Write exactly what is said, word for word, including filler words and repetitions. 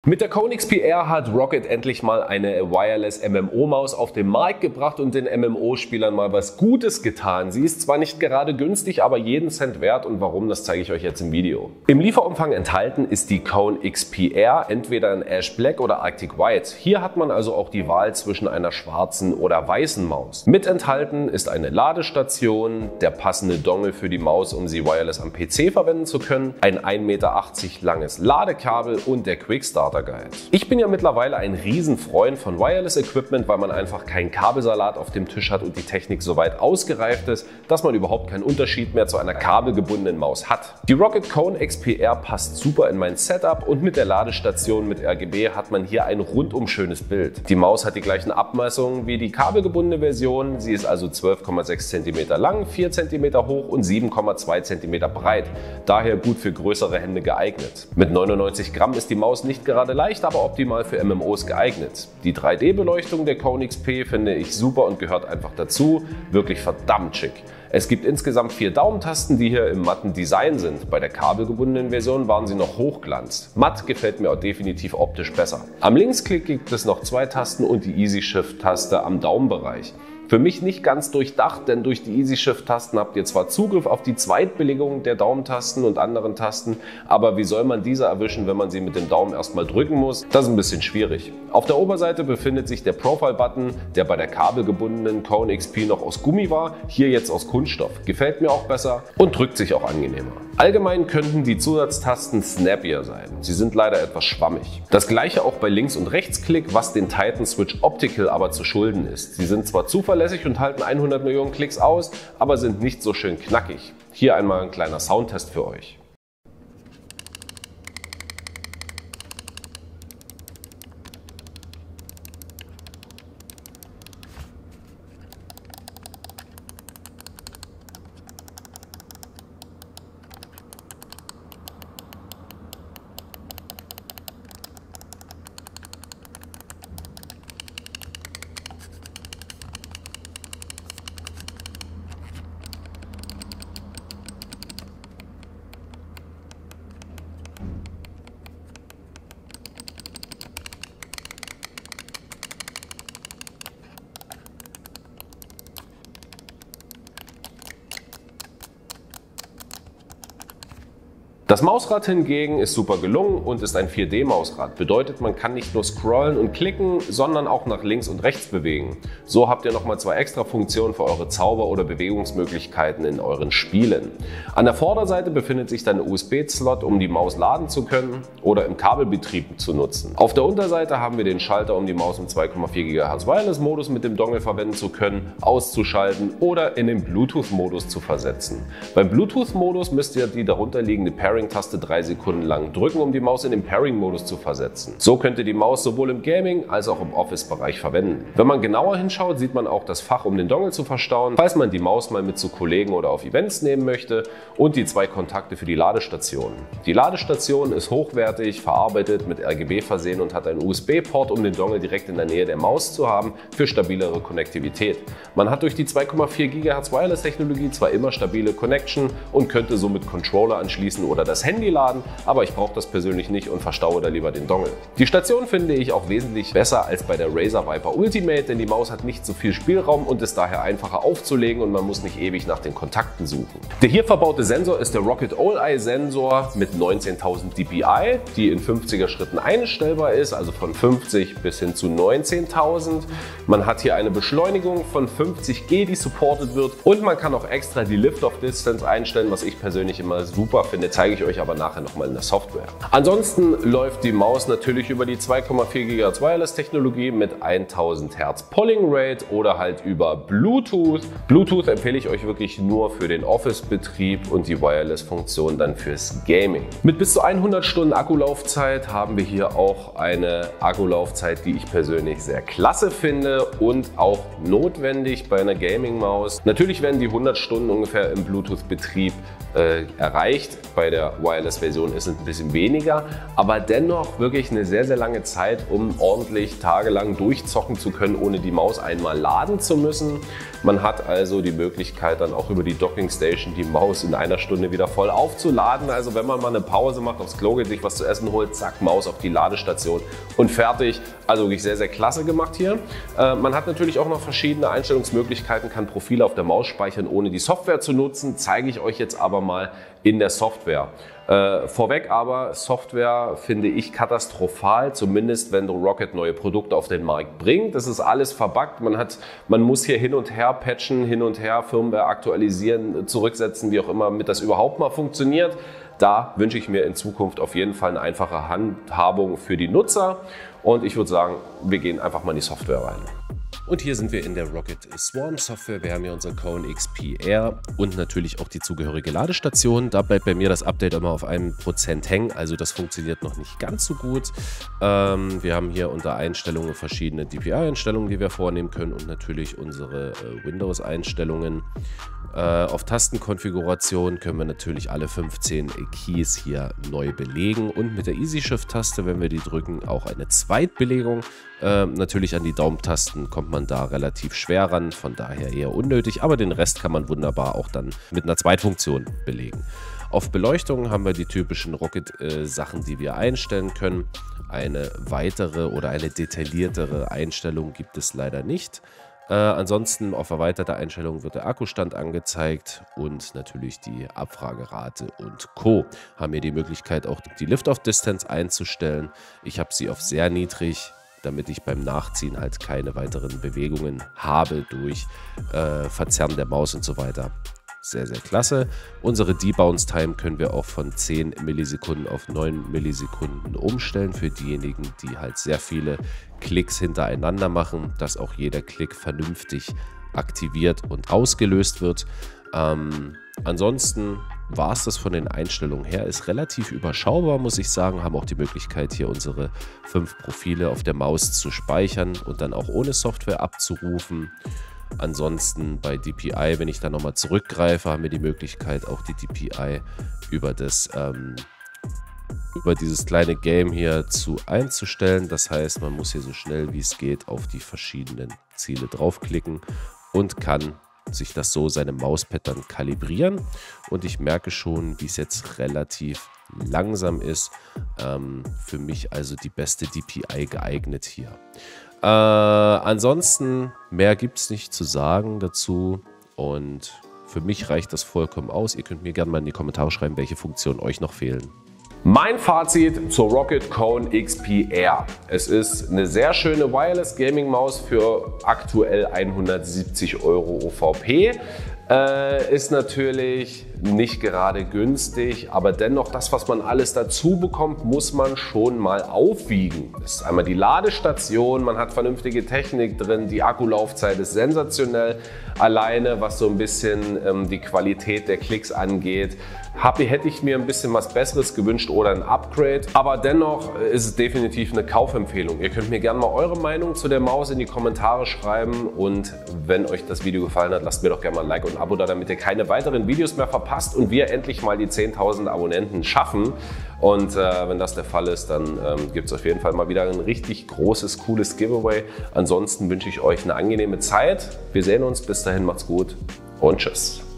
Mit der Kone X P R hat Roccat endlich mal eine Wireless M M O-Maus auf den Markt gebracht und den M M O-Spielern mal was Gutes getan. Sie ist zwar nicht gerade günstig, aber jeden Cent wert, und warum, das zeige ich euch jetzt im Video. Im Lieferumfang enthalten ist die Kone X P R entweder in Ash Black oder Arctic White. Hier hat man also auch die Wahl zwischen einer schwarzen oder weißen Maus. Mit enthalten ist eine Ladestation, der passende Dongle für die Maus, um sie wireless am P C verwenden zu können, ein ein Meter achtzig langes Ladekabel und der Quick-Starter Guide. Ich bin ja mittlerweile ein Riesenfreund von Wireless Equipment, weil man einfach keinen Kabelsalat auf dem Tisch hat und die Technik so weit ausgereift ist, dass man überhaupt keinen Unterschied mehr zu einer kabelgebundenen Maus hat. Die Roccat Kone X P R passt super in mein Setup und mit der Ladestation mit R G B hat man hier ein rundum schönes Bild. Die Maus hat die gleichen Abmessungen wie die kabelgebundene Version, sie ist also zwölf Komma sechs Zentimeter lang, vier Zentimeter hoch und sieben Komma zwei Zentimeter breit, daher gut für größere Hände geeignet. Mit neunundneunzig Gramm ist die Maus nicht gerade Gerade leicht, aber optimal für M M Os geeignet. Die drei D Beleuchtung der Kone X P finde ich super und gehört einfach dazu. Wirklich verdammt schick. Es gibt insgesamt vier Daumentasten, die hier im matten Design sind. Bei der kabelgebundenen Version waren sie noch Hochglanz. Matt gefällt mir auch definitiv optisch besser. Am Linksklick gibt es noch zwei Tasten und die Easy Shift Taste am Daumenbereich. Für mich nicht ganz durchdacht, denn durch die Easy Shift Tasten habt ihr zwar Zugriff auf die Zweitbelegung der Daumentasten und anderen Tasten, aber wie soll man diese erwischen, wenn man sie mit dem Daumen erstmal drücken muss? Das ist ein bisschen schwierig. Auf der Oberseite befindet sich der Profile-Button, der bei der kabelgebundenen Kone X P noch aus Gummi war, hier jetzt aus Kunststoff. Gefällt mir auch besser und drückt sich auch angenehmer. Allgemein könnten die Zusatztasten snappier sein. Sie sind leider etwas schwammig. Das gleiche auch bei Links- und Rechtsklick, was den Titan Switch Optical aber zu schulden ist. Sie sind zwar zuverlässig und halten hundert Millionen Klicks aus, aber sind nicht so schön knackig. Hier einmal ein kleiner Soundtest für euch. Das Mausrad hingegen ist super gelungen und ist ein vier D Mausrad. Bedeutet, man kann nicht nur scrollen und klicken, sondern auch nach links und rechts bewegen. So habt ihr nochmal zwei extra Funktionen für eure Zauber- oder Bewegungsmöglichkeiten in euren Spielen. An der Vorderseite befindet sich dann ein U S B-Slot, um die Maus laden zu können oder im Kabelbetrieb zu nutzen. Auf der Unterseite haben wir den Schalter, um die Maus im zwei Komma vier Gigahertz Wireless-Modus mit dem Dongle verwenden zu können, auszuschalten oder in den Bluetooth-Modus zu versetzen. Beim Bluetooth-Modus müsst ihr die darunterliegende Pairing Taste drei Sekunden lang drücken, um die Maus in den Pairing-Modus zu versetzen. So könnt ihr die Maus sowohl im Gaming- als auch im Office-Bereich verwenden. Wenn man genauer hinschaut, sieht man auch das Fach, um den Dongle zu verstauen, falls man die Maus mal mit zu Kollegen oder auf Events nehmen möchte, und die zwei Kontakte für die Ladestation. Die Ladestation ist hochwertig, verarbeitet, mit R G B versehen und hat einen U S B-Port, um den Dongle direkt in der Nähe der Maus zu haben für stabilere Konnektivität. Man hat durch die zwei Komma vier Gigahertz Wireless-Technologie zwar immer stabile Connection und könnte somit Controller anschließen oder das Handy laden, aber ich brauche das persönlich nicht und verstaue da lieber den Dongle. Die Station finde ich auch wesentlich besser als bei der Razer Viper Ultimate, denn die Maus hat nicht so viel Spielraum und ist daher einfacher aufzulegen und man muss nicht ewig nach den Kontakten suchen. Der hier verbaute Sensor ist der Roccat All-Eye Sensor mit neunzehntausend D P I, die in fünfziger Schritten einstellbar ist, also von fünfzig bis hin zu neunzehntausend. Man hat hier eine Beschleunigung von fünfzig G, die supported wird, und man kann auch extra die Lift-Off-Distance einstellen, was ich persönlich immer super finde, zeige ich euch aber nachher nochmal in der Software. Ansonsten läuft die Maus natürlich über die zwei Komma vier Gigahertz Wireless-Technologie mit tausend Hertz Polling Rate oder halt über Bluetooth. Bluetooth empfehle ich euch wirklich nur für den Office-Betrieb und die Wireless-Funktion dann fürs Gaming. Mit bis zu hundert Stunden Akkulaufzeit haben wir hier auch eine Akkulaufzeit, die ich persönlich sehr klasse finde und auch notwendig bei einer Gaming-Maus. Natürlich werden die hundert Stunden ungefähr im Bluetooth-Betrieb äh, erreicht. Bei der der Wireless-Version ist es ein bisschen weniger, aber dennoch wirklich eine sehr, sehr lange Zeit, um ordentlich tagelang durchzocken zu können, ohne die Maus einmal laden zu müssen. Man hat also die Möglichkeit, dann auch über die Docking Station die Maus in einer Stunde wieder voll aufzuladen. Also wenn man mal eine Pause macht, aufs Klo geht, sich was zu essen holt, zack, Maus auf die Ladestation und fertig. Also wirklich sehr, sehr klasse gemacht hier. Äh, man hat natürlich auch noch verschiedene Einstellungsmöglichkeiten, kann Profile auf der Maus speichern, ohne die Software zu nutzen. Zeige ich euch jetzt aber mal in der Software. Äh, vorweg aber, Software finde ich katastrophal, zumindest wenn Rocket neue Produkte auf den Markt bringt. Das ist alles verbuggt, man, hat, man muss hier hin und her patchen, hin und her Firmware aktualisieren, zurücksetzen, wie auch immer, damit das überhaupt mal funktioniert. Da wünsche ich mir in Zukunft auf jeden Fall eine einfache Handhabung für die Nutzer und ich würde sagen, wir gehen einfach mal in die Software rein. Und hier sind wir in der Rocket Swarm Software. Wir haben hier unseren Kone X P R und natürlich auch die zugehörige Ladestation. Da bleibt bei mir das Update immer auf einem Prozent hängen, also das funktioniert noch nicht ganz so gut. Ähm, wir haben hier unter Einstellungen verschiedene D P I-Einstellungen, die wir vornehmen können und natürlich unsere äh, Windows-Einstellungen. Äh, auf Tastenkonfiguration können wir natürlich alle fünfzehn Keys hier neu belegen und mit der Easy Shift-Taste, wenn wir die drücken, auch eine Zweitbelegung. Äh, natürlich an die Daumentasten kommt man da relativ schwer ran, von daher eher unnötig, aber den Rest kann man wunderbar auch dann mit einer Zweitfunktion belegen. Auf Beleuchtung haben wir die typischen Rocket-Sachen, äh, die wir einstellen können. Eine weitere oder eine detailliertere Einstellung gibt es leider nicht. Äh, ansonsten auf erweiterte Einstellungen wird der Akkustand angezeigt und natürlich die Abfragerate und Co. Haben hier die Möglichkeit auch die Lift-Off-Distance einzustellen. Ich habe sie auf sehr niedrig, damit ich beim Nachziehen halt keine weiteren Bewegungen habe durch äh, Verzerren der Maus und so weiter. Sehr, sehr klasse. Unsere Debounce Time können wir auch von zehn Millisekunden auf neun Millisekunden umstellen für diejenigen, die halt sehr viele Klicks hintereinander machen, dass auch jeder Klick vernünftig aktiviert und ausgelöst wird. Ähm, ansonsten war es das von den Einstellungen her, ist relativ überschaubar, muss ich sagen, haben auch die Möglichkeit hier unsere fünf Profile auf der Maus zu speichern und dann auch ohne Software abzurufen. Ansonsten bei D P I, wenn ich da nochmal zurückgreife, haben wir die Möglichkeit, auch die D P I über, das, ähm, über dieses kleine Game hier zu einzustellen. Das heißt, man muss hier so schnell wie es geht auf die verschiedenen Ziele draufklicken und kann sich das so seine Mauspad dann kalibrieren. Und ich merke schon, wie es jetzt relativ langsam ist. Ähm, für mich also die beste D P I geeignet hier. Äh, ansonsten, mehr gibt es nicht zu sagen dazu und für mich reicht das vollkommen aus. Ihr könnt mir gerne mal in die Kommentare schreiben, welche Funktionen euch noch fehlen. Mein Fazit zur Rocket Kone X P R. Es ist eine sehr schöne Wireless Gaming Maus für aktuell hundertsiebzig Euro O V P. Äh, ist natürlich nicht gerade günstig, aber dennoch das, was man alles dazu bekommt, muss man schon mal aufwiegen. Das ist einmal die Ladestation, man hat vernünftige Technik drin, die Akkulaufzeit ist sensationell. Alleine was so ein bisschen ähm, die Qualität der Klicks angeht, hab, hätte ich mir ein bisschen was Besseres gewünscht oder ein Upgrade. Aber dennoch ist es definitiv eine Kaufempfehlung. Ihr könnt mir gerne mal eure Meinung zu der Maus in die Kommentare schreiben und wenn euch das Video gefallen hat, lasst mir doch gerne mal ein Like und ein Abo da, damit ihr keine weiteren Videos mehr verpasst und wir endlich mal die zehntausend Abonnenten schaffen. Und äh, wenn das der Fall ist, dann ähm, gibt es auf jeden Fall mal wieder ein richtig großes, cooles Giveaway. Ansonsten wünsche ich euch eine angenehme Zeit. Wir sehen uns. Bis dahin, macht's gut und tschüss.